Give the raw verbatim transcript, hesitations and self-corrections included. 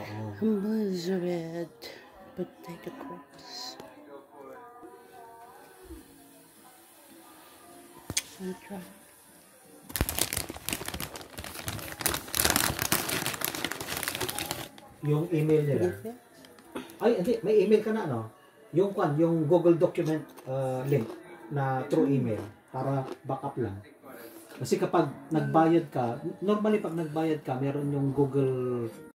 Oo. Elizabeth, potato chips. I'll try. Yung email nila. Okay. Ay, hindi. May email ka na, no? Yung kwan, yung Google document uh, link na through email para backup lang. Kasi kapag nagbayad ka, normally pag nagbayad ka, meron yung Google